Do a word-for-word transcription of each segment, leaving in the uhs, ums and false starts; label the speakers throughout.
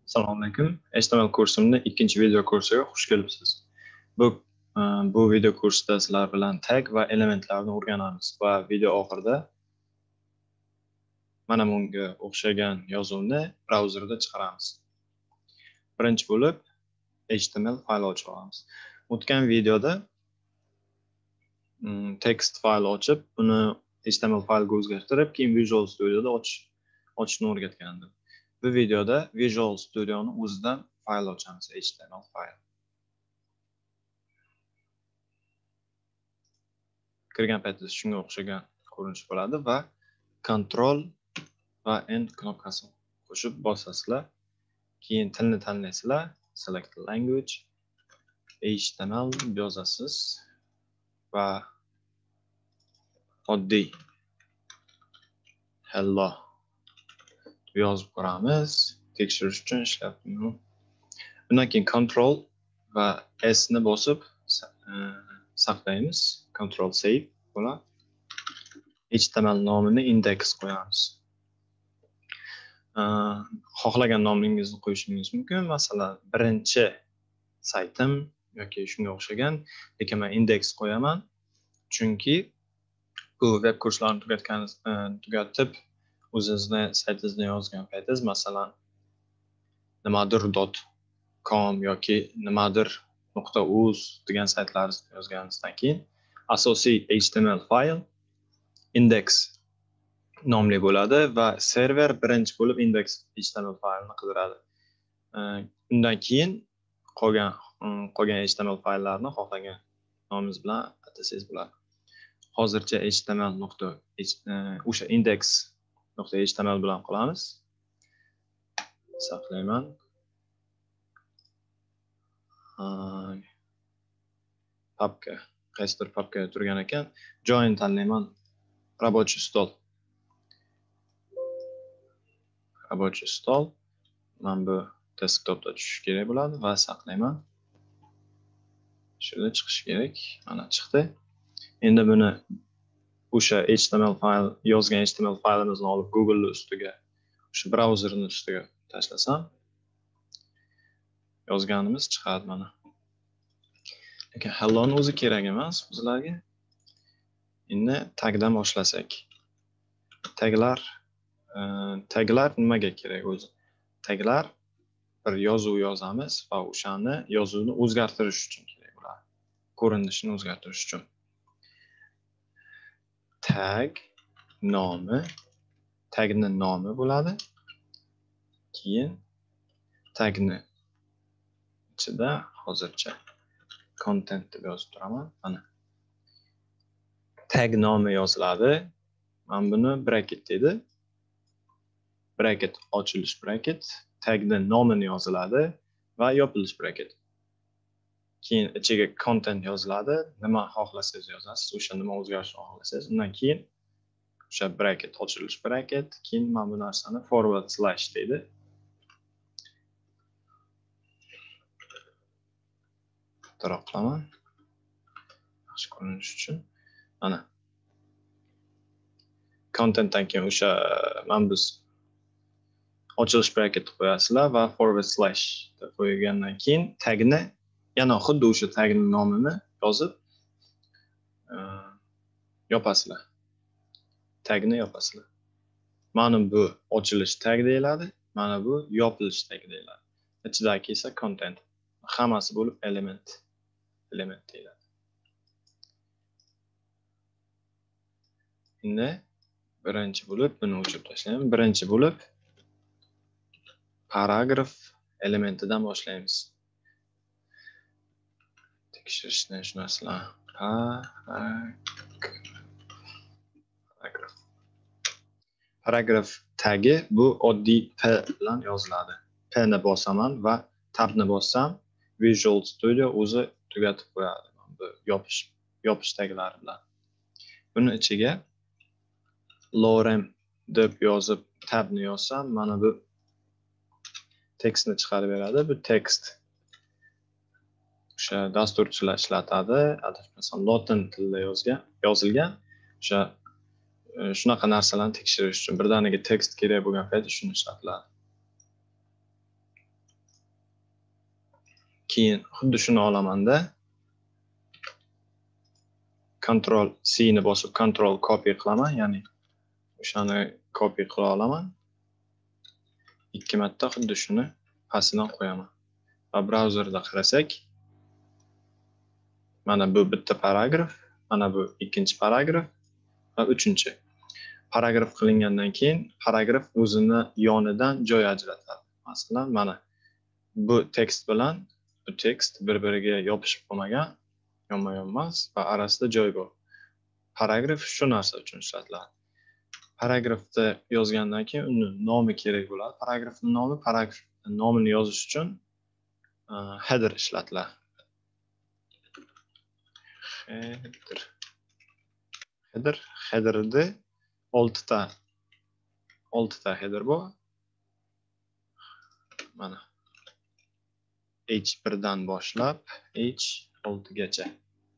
Speaker 1: Assalomu alaykum. H T M L kursimning ikkinchi video kursiga xush kelibsiz. Bu e, bu video kursida sizlar bilan tag va elementlarni o'rganamiz va video oxirida mana bunga o'xshagan yozuvni brauzerda chiqaramiz. Birinchi bo'lib H T M L fayl ochib olamiz. O'tgan videoda text fayl ochib, buni H T M L faylga o'zgartirib, keyin Visual Studioda ochish ochishni o'rgatgandim. Bu videoda Visual Studio'ni o'zidan fayl ochamiz, H T M L fayl. Kirgan paytda shunga o'xshagan ko'rinish bo'ladi va Ctrl va N knopkasini qo'shib bosasizlar. Keyin tilni tanlaysizlar, select language, H T M L yozasiz va oddiy hello yozib ko'ramiz. Tekshirish uchun ishlayapti. Undan keyin Ctrl va S ni bosib saqlaymiz. Ctrl save bo'ladi. H T M L nomini index qo'yamiz. Xohlagan nomingizni qo'yishingiz mumkin. Masalan, birinchi saytim yoki shunga o'xshagan, lekin men index qo'yaman. Chunki bu web kurslarni tugatgan tugatib o'zingizni saytingizni yozgan paytingiz, masalan, nimadir dot com yoki nimadir nuqta uz degan saytlaringizni yozganingizdan keyin asosiy H T M L fayl index nomli bo'ladi va server birinchi bo'lib index H T M L faylini qidiradi. Undan keyin qolgan qolgan H T M L fayllarni xohlagan nomingiz bilan atasangiz bo'ladi. Hozircha H T M L nuqta o'sha index nuqta H T M L bilan qolamiz. Saqlayman. Papka, qaysidir papka turgan ekan. Join tanlayman. Рабочий stol. Рабочий stol. Men bu desktopda tushish kerak bo'ladi va saqlayman. Shunda chiqish kerak. Mana chiqdi. Endi buni o'sha H T M L fayl yozgan H T M L faylimizni olib Google ustiga, o'sha brauzerning ustiga tashlasam, yozganimiz chiqadi mana. Lekin hello ni o'zi kerak emas bizlarga. Endi tagdan boshlasak. Taglar taglar nimaga kerak o'zi? Taglar bir yozuv yozamiz va o'shani yozuvni o'zgartirish uchun kerak bo'ladi. Ko'rinishini o'zgartirish uchun. Tag nomi, tagning nomi bo'ladi. Keyin tagni ichida hozircha content deb yozib turaman. Mana. Tag nomi yoziladi. Men buni bracket dedi. Bracket ochilish bracket, tagning nomini yoziladi va yopilish bracket. Keyin ichiga content yoziladi. Nima xohlasangiz yozasiz, o'sha nima o'zgarishni xohlasangiz. Undan keyin o'sha bracket ochilish bracket, keyin men bu narsani forward slash deydi. To'g'ri qilaman. Yaxshi ko'rinish uchun. Mana. Contentdan keyin o'sha men biz ochilish bracket qo'yasizlar va forward slash deb qo'ygandan keyin tagni yana xuddi o'sha tagning nomini yozib yopasizlar. Tagni yopasizlar. Mana bu ochilish tag deyiladi, mana bu yopilish tag deyiladi. Ichidagi esa content. Hammasi bo'lib element element deyiladi. Endi birinchi bo'lib buni o'chirib tashlayman. Birinchi bo'lib paragraf elementidan boshlaymiz. Tekshirishni shu narsalar. Paragraf. Paragraf tagi bu oddiy P bilan yoziladi. P ni bosaman va tab ni bossam Visual Studio o'zi tugatib qo'yadi. Bu yopish yopish taglari bilan. Buni ichiga lorem deb yozib tab ni yozsam, mana bu tekstni chiqarib beradi. Bu tekst o'sha dasturchilar ishlatadi, adashmasam Latin tilida yozgan, yozilgan. O'sha shunaqa narsalarni tekshirish uchun birdaniga tekst kerak bo'lgan paytda shuni ishlatiladi. keyin xuddi shuni olamanda Ctrl C ni bosib Ctrl copy qilaman, ya'ni o'shani copy qila olaman. Ikki marta xuddi shuni pastidan qo'yaman. Va brauzerda qarasak, mana bu bitta paragraf, mana bu ikkinchi paragraf va uchinchi. Paragraf qilingandan keyin paragraf o'zini yonidan joy ajratadi. Masalan, mana bu tekst bilan bu tekst bir-biriga yopishib qolmagan, yonma-yonmas va orasida joy bor. Paragraf shu narsa uchun ishlatiladi. Paragrafda yozgandan keyin uni nomi kerak bo'ladi. Paragrafning nomi, paragraf nomini yozish uchun header ishlatiladi. Header. Header, headerda oltita oltita header bor. Mana H birdan boshlab H olti gacha.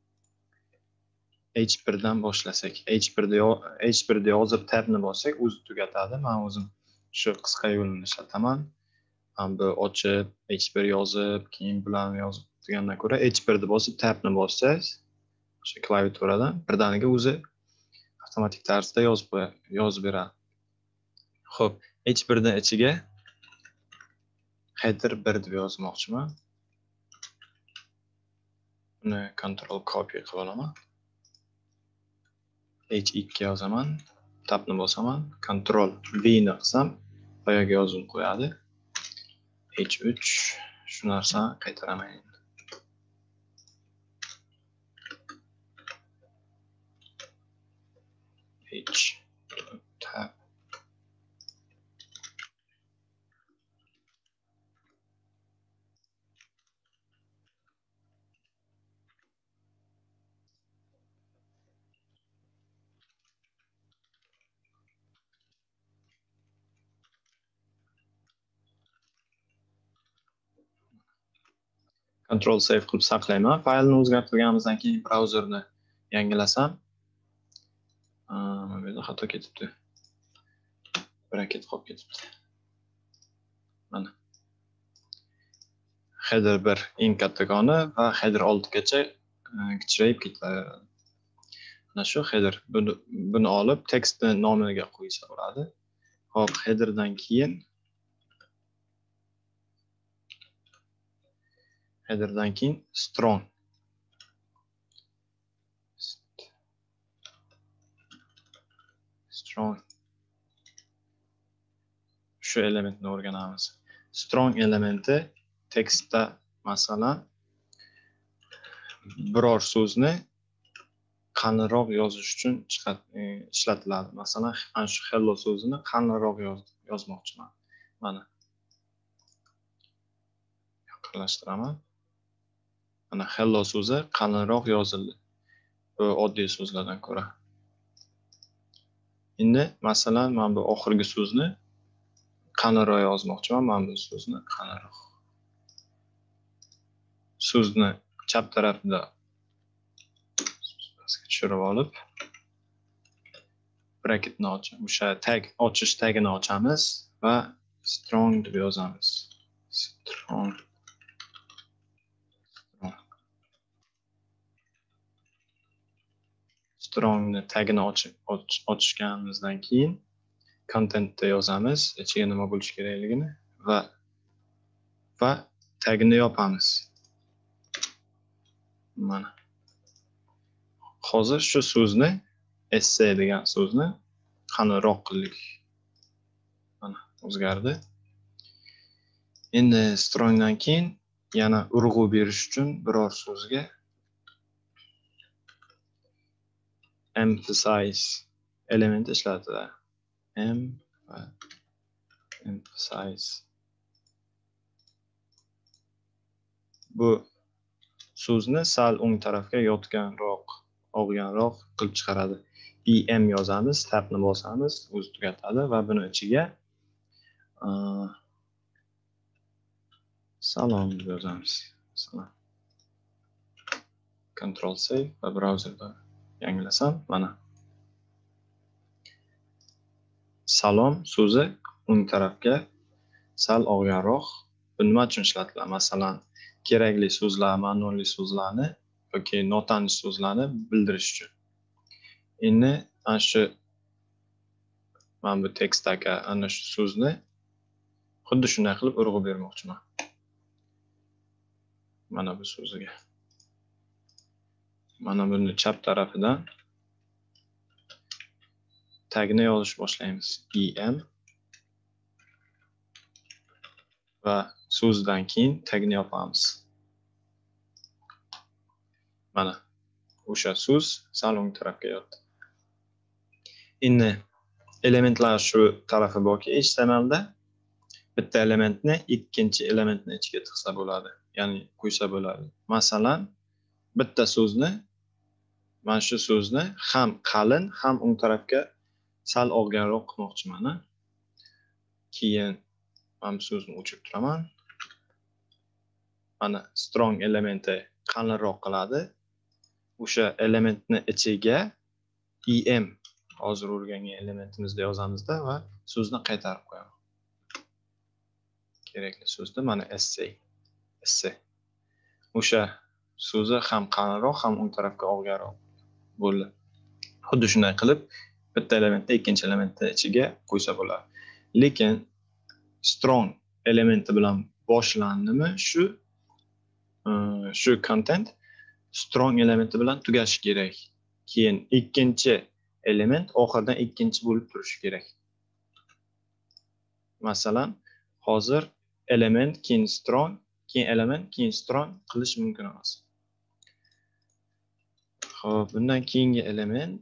Speaker 1: H birdan boshlasak, H birda H birda yozib tabni bossak, o'zi tugatadi. Men o'zim shu qisqa yo'lini ishlataman. Ham bu ochib, H bir yozib, keyin bilan yozib degandan ko'ra H birda bosib tabni bossangiz, o'sha klaviaturadan birdaniga o'zi avtomatik tarzda yozib yozib beradi. Xo'p, H birdan ichiga header bir deb yozmoqchiman. Buni Ctrl copy qilib olaman. H ikki yozaman, tabni bosaman, Ctrl V ni qilsam, boyaga yozib qo'yadi. H uch shu narsani qaytaraman endi. H tab Ctrl save qilib saqlayman. Faylni o'zgartirganimizdan keyin brauzerni yangilasam, mana bu yerda xato ketibdi. Braket qolib ketibdi. Mana. Header bir eng kattakoni va header olti gacha kichrayib ketaveradi. Mana shu header buni buni olib tekstni nomiga qo'ysa bo'ladi. Hop, headerdan keyin headerdan keyin strong strong shu elementni o'rganamiz. Strong elementi tekstda masalan biror so'zni qalinroq yozish uchun ishlatiladi. Masalan, ana shu hello so'zini qalinroq yozmoqchiman. Mana yaqinlashtiraman. Mana hello so'zi qalinroq yozildi. Bu oddiy so'zlardan ko'ra. Endi masalan, men bu oxirgi so'zni qalinroq yozmoqchiman. Men bu so'zni qalinroq. So'zni chap tarafida tushirib olib, bracketni ochamiz. O'sha tag ochish tagini ochamiz va strong deb yozamiz. Strong. Strongni tagini ochganimizdan keyin contentda yozamiz, ichiga nima bo'lishi kerakligini va va tagini yopamiz. Mana. Hozir shu so'zni essay degan so'zni qalinroq qildik. Mana o'zgardi. Endi strongdan keyin yana urg'u berish uchun biror so'zga emphasize elementi ishlatiladi. M va emphasize. Bu so'zni sal o'ng tarafga yotganroq, og'ganroq qilib chiqaradi. em yozamiz, tabni bosamiz, o'zi tugatadi va buni ichiga salom deb yozamiz. Masalan, Ctrl save va brauzerda yangilasam, mana salom so'zi o'ng tarafga sal og'ganroq Bu nima uchun ishlatiladi? Masalan, kerakli so'zlar, ma'noli so'zlarni yoki notanish so'zlarni bildirish uchun. Endi ana shu mana bu tekstdagi ana shu so'zni xuddi shunday qilib urg'u bermoqchiman. Mana bu so'ziga. Mana buni chap tarafidan tagni yozish boshlaymiz. em va so'zdan keyin tagni yopamiz. Mana o'sha so'z sal o'ng tarafga yotdi. Endi elementlar shu tarafi borki, H T M L da bitta elementni ikkinchi elementni ichiga tiqsa bo'ladi, ya'ni qo'ysa bo'ladi. Masalan, bitta so'zni, mana shu so'zni ham qalin, ham o'ng tarafga sal olganroq qilmoqchiman. Keyin mana bu so'zni o'chirib turaman. Mana strong elementi qalinroq qiladi. O'sha elementni ichiga em hozir o'rgangan elementimizda yozamizda va so'zni qaytarib qo'yamiz. Kerakli so'zni mana essay. Essay. O'sha so'zi ham qalinroq, ham o'ng tarafga olganroq bo'ldi. Xuddi shunday qilib bitta elementni ikkinchi elementni ichiga qo'ysa bo'ladi. Lekin strong elementi bilan boshlandimi shu shu content strong elementi bilan tugashi kerak. Keyin ikkinchi element oxirdan ikkinchi bo'lib turishi kerak. Masalan, hozir element keyin strong, keyin element keyin strong qilish mumkin emas. Xo'p, bundan keyingi element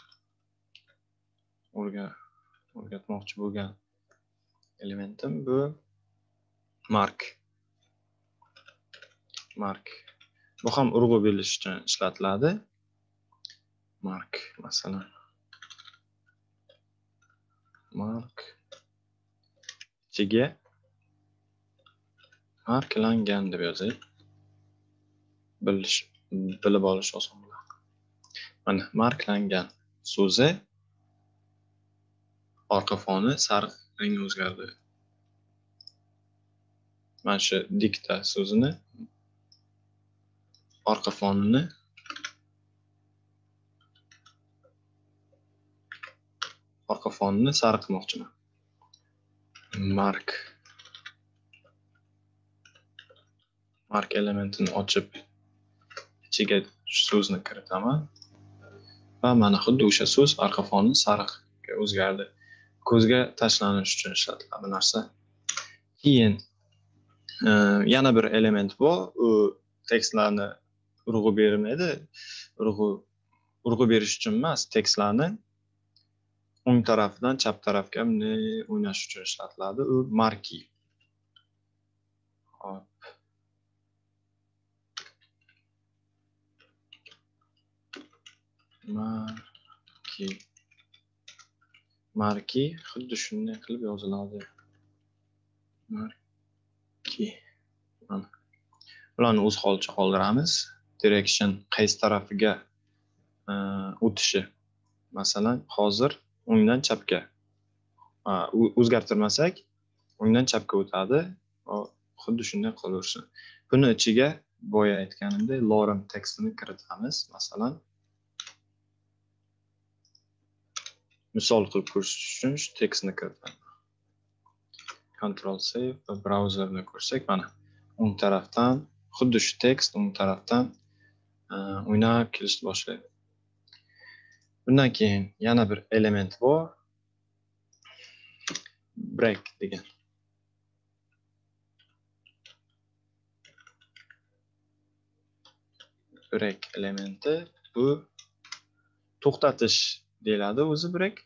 Speaker 1: o'rgatmoqchi bo'lgan elementim bu mark. Mark. Bu ham urg'u berish uchun ishlatiladi. Mark masalan. Mark ichiga marklangan deb yozaylik. Bilish, bilib olish oson bo'ladi. Mana marklangan so'zi orqa foni sariq rangga o'zgardi. Mana shu dikta so'zini orqa fonini orqa fonini sariq qilmoqchiman. Mark Mark elementini ochib ichiga so'zni kiritaman va mana xuddi o'sha so'z orqa foni sariqga o'zgardi. Ko'zga tashlanish uchun ishlatiladi bu narsa. Keyin yana bir element bor. U tekstlarni urg'u bermaydi. Urg'u urg'u berish uchun emas, tekstlarni o'ng tarafdan chap tarafga bunday o'ynash uchun ishlatiladi. U marquee. Hop. Marquee. Marquee xuddi shunday qilib yoziladi. Marquee. Mana. Ularni o'z holicha qoldiramiz. Direction qaysi tarafiga o'tishi. Masalan, hozir o'ngdan chapga o'zgartirmasak, o'ngdan chapga o'tadi. Xuddi shunday qolaversin. Buni ichiga boya aytganimdek lorem tekstini kiritamiz. Masalan, misol qilib ko'rsatish uchun shu tekstni kiritaman. Control save va brauzerni ko'rsak, mana o'ng tarafdan xuddi shu tekst o'ng tarafdan o'ynab kelishni boshlaydi. Bundan keyin yana bir element bor. Break degan. Break elementi bu to'xtatish deyiladi o'zi break.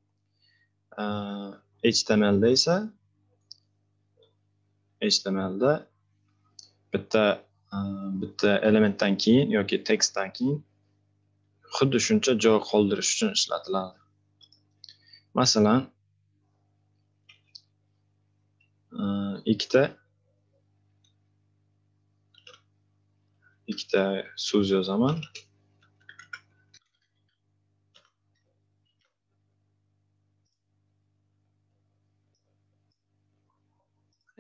Speaker 1: H T M L da esa H T M L da bitta bitta elementdan keyin yoki tekstdan keyin xuddi shuncha joy qoldirish uchun ishlatiladi. Masalan, ikkita ikkita so'z yozaman.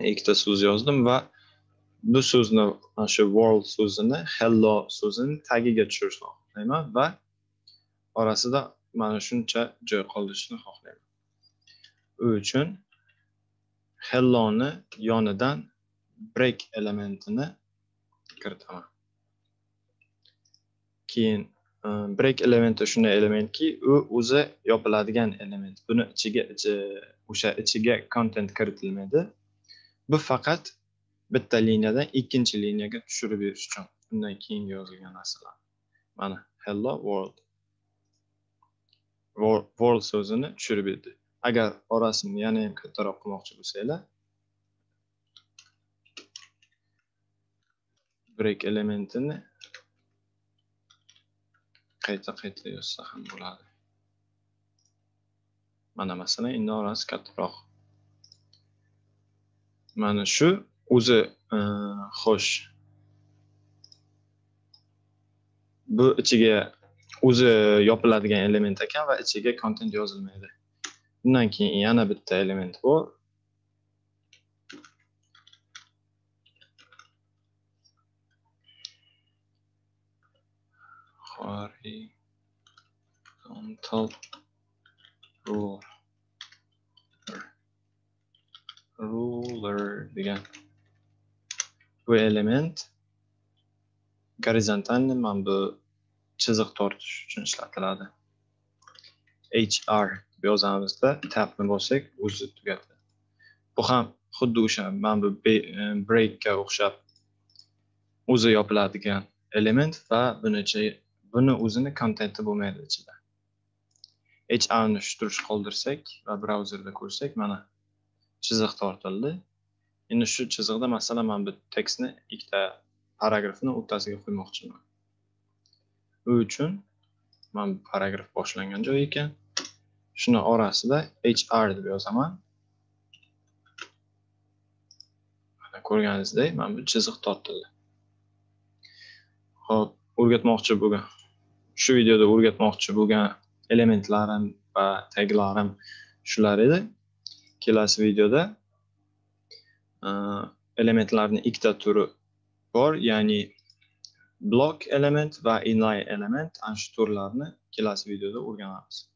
Speaker 1: ikkita so'z yozdim va bu so'zni, mana shu world so'zini, hello so'zini tagiga tushirishni xohlayman va orasida mana shuncha joy qoldirishni xohlayman. U uchun hello'ni yonidan break elementini kiritaman. Keyin break elementi shunday elementki, u o'zi yopiladigan element. Buni ichiga o'sha ichiga content kiritilmaydi. Bu faqat bitta liniyadan ikkinchi liniyaga tushirib berish uchun. Bundan keyin yozilgan narsalar. Mana hello world. World so'zini tushirib berdi. Agar orasini yana ham kattaroq qilmoqchi bo'lsanglar, break elementini qayta-qayta yozsa ham bo'ladi. Mana masalan, endi orasi kattaroq. Mana shu o'zi xo'sh. Bu ichiga o'zi yopiladigan element ekan va ichiga content yozilmaydi. Bundan keyin yana bitta element bor. Horizontal ruler. Ruler degan. Bu element gorizontalni mana bu chiziq tortish uchun ishlatiladi. H R deb yozamizda, tabni bossak, o'zi tugadi. Bu ham xuddi o'sha mana bu breakga o'xshab o'zi yopiladigan element va bunicha buni o'zini kontenti bo'lmaydi ichida. H R ni tushirish qoldirsak va brauzerda ko'rsak, mana chiziq tortildi. Endi shu chiziqda masalan men bu tekstni ikkita paragrafni o'rtasiga qo'ymoqchiman. U uchun men bu paragraf boshlangan joy ekan. Shuni orasida H R deb yozaman. Mana ko'rganingizdek, men bu chiziq tortildi. Xo'p, o'rgatmoqchi bo'lgan. Shu videoda o'rgatmoqchi bo'lgan elementlarim va taglarim shular edi. Kelasi videoda elementlarning ikkita turi bor, ya'ni block element va inline element. Ana shu turlarni kelasi videoda o'rganamiz.